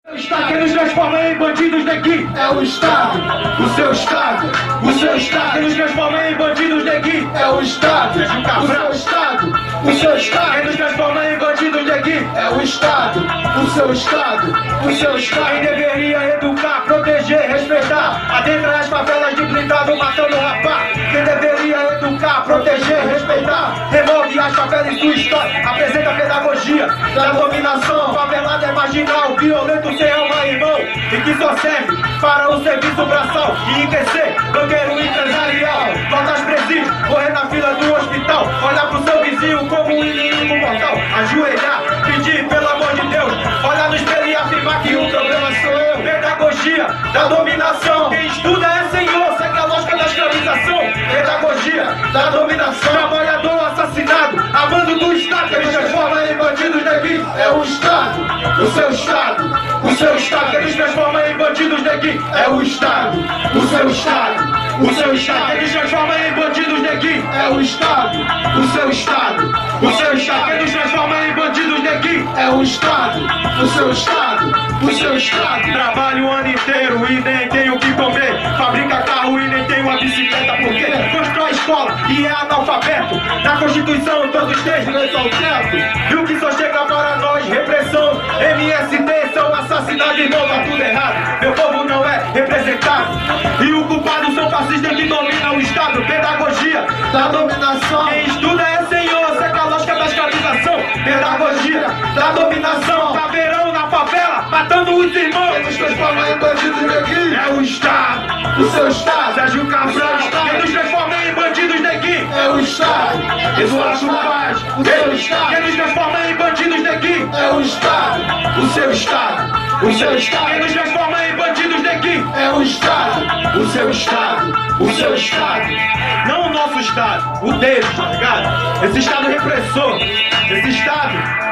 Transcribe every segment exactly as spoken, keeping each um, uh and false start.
O Estado que nos transforma em bandidos daqui é o Estado, o seu Estado, o seu Estado que nos transforma em bandidos daqui é o Estado, o seu Estado, o seu Estado que nos transforma em bandidos daqui é o Estado, o seu Estado, o seu quem Estado deveria educar, proteger, respeitar, adentra as favelas de blindado matando rapaz. Quem deveria educar, proteger, respeitar, remove as favelas em sua história, apresenta a pedagogia da dominação. Favelado é marginal, violento sem alma, irmão, e que só serve para o serviço braçal e enriquecer, banqueiro empresarial. Volta às presídios, correr na fila do hospital, olhar pro seu vizinho como um inimigo mortal, ajoelhar, pedir pelo amor de Deus, olhar no espelho e afirmar que o problema sou eu. Pedagogia da dominação, quem estuda é senhor, segue a lógica da escravização. Pedagogia da dominação, trabalhador assassinado, amando do Estado que ele transforma em bandidos daqui é o Estado, o seu Estado, o seu Estado que eles transformam em bandidos daqui é o Estado, o seu Estado, o seu Estado que eles transformam em bandidos daqui é o Estado, o seu Estado, o seu Estado que eles transformam em bandidos daqui é o Estado, o seu Estado, o seu Estado. Trabalha o ano inteiro e nem tem o que comer, fabrica carro e nem tem uma bicicleta porque constrói escola e é analfabeto. Na Constituição todos têm direito ao teto, e o que só chega para nós, repressão, M S T são assassinados, irmão, tá tudo errado. Meu povo não é representado e o culpado são fascistas que dominam o Estado. Pedagogia da dominação, quem estuda é senhor, segue a lógica da escravização. Pedagogia da dominação, caveirão na favela, matando os irmãos. Quem nos transforma em bandidos daqui é o Estado, o seu Estado, Sérgio Cabral. Quem nos transforma em bandidos daqui é o Estado, Eduardo Paz. o seu Estado, Quem nos transforma em bandidos daqui é o Estado, o seu Estado, o seu Estado, quem nos transforma em bandidos daqui é o Estado, o seu Estado, o seu Estado. Não o nosso Estado, o deles, tá ligado? Esse Estado repressor, esse Estado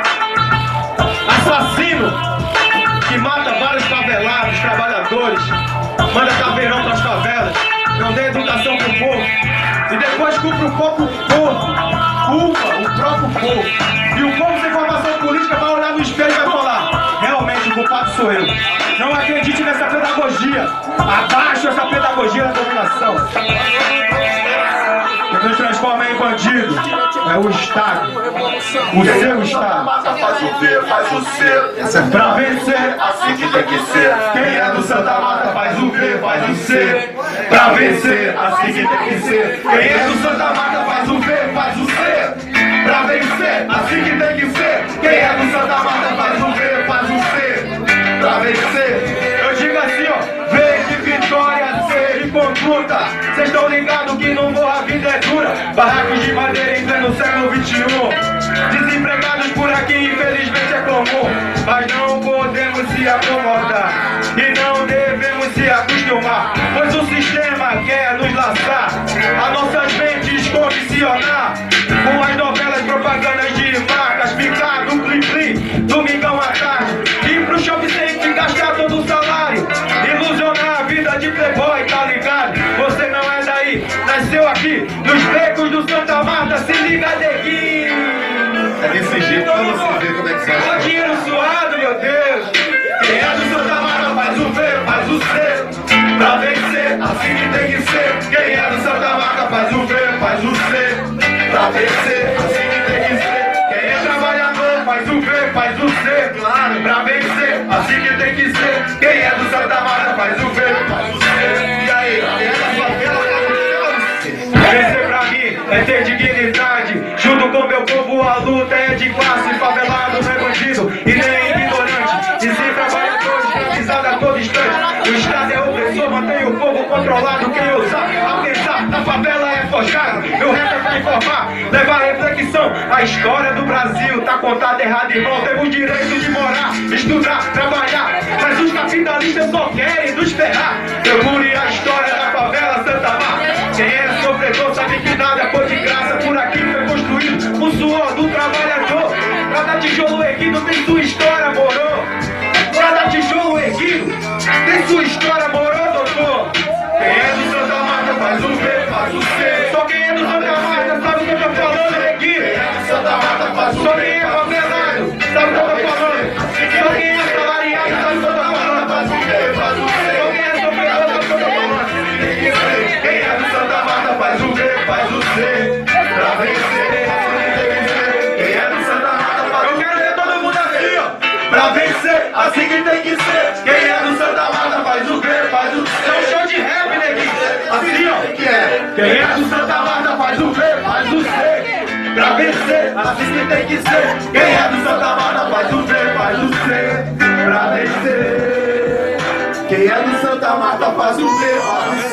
assassino que mata vários favelados, trabalhadores, manda caveirão pras favelas, não dá educação pro povo e depois culpa o próprio povo, culpa o próprio povo. E o povo sem formação política vai olhar no espelho e vai falar: realmente o culpado sou eu. Não acredite nessa pedagogia, abaixo essa pedagogia da dominação. Que nos transforma em bandido é o Estado, o seu Estado. Faz o V, faz o C, Pra vencer, assim que tem que ser. quem é do Santa Mata faz o V, faz o C. Pra vencer, assim que tem que ser. Quem é do Santa Mata faz o V, faz o C. Pra vencer, assim que tem que ser. Quem é do Santa Mata faz o V, faz o C. Pra vencer, eu digo assim, ó, vem de vitória, C de conduta. Cês tão ligados que não morra, a vida é dura. Barracos de madeira em pleno século vinte e um. Desempregados por aqui, infelizmente é comum. Mas não podemos se acomodar e não devemos se acostumar, pois o sistema quer nos laçar, a nossas mentes condicionar com as novelas, propagandas de marcas, ficar no plim-plim, domingão à tarde, ir pro shopping sempre gastar todo o salário, ilusionar a vida de playboy, tá ligado? Você não é daí, nasceu aqui nos becos do Santa Marta, se liga, neguinho. É desse jeito pra você ver como é que sai. Ó dinheiro suado, meu Deus. Quem é do Santa Marta faz o V, faz o C. Pra vencer, assim que tem que ser. Quem é do Santa Marta faz o V, faz o C. Pra vencer, assim que tem que ser. Quem é trabalhador faz o V, faz o C. Claro, pra vencer, assim que tem que ser. Quem é do Santa Marta faz o V, faz o C. E aí, quem é da favela faz o C. Vencer pra mim é ter dignidade. Junto com meu povo a luta é de classe. Favelado não é bandido e nem ignorante, e sim trabalhador escravizado a todo instante. O Estado é opressor, mantém o povo controlado. Quem ousar a pensar na favela é forjado. Meu reto é pra informar, levar a reflexão. A história do Brasil tá contada errada, irmão. Temos direito de morar, estudar, trabalhar, mas os capitalistas só querem nos ferrar. Procure a história da favela Santa Marta. Quem é sofredor sabe que nada foi de graça. Por aqui foi construído o suor do trabalhador. Cada tijolo erguido tem sua história, moro? Cada tijolo erguido tem sua história, moro, doutor? Quem é do Santa Marta faz o V, faz o C. Só quem é do Santa Marta sabe o que eu tô falando, neguinho. Quem é do Santa Marta faz o V. Só quem é favelado sabe o que eu tô falando. Só quem é salariado sabe o que eu tô falando. Quem é do Santa Marta faz o V, faz o C. Pra vencer, assim que tem que ser. Quem é do Santa Marta faz o V, faz o C. Pra vencer. Quem é do Santa Marta faz o V, faz o C.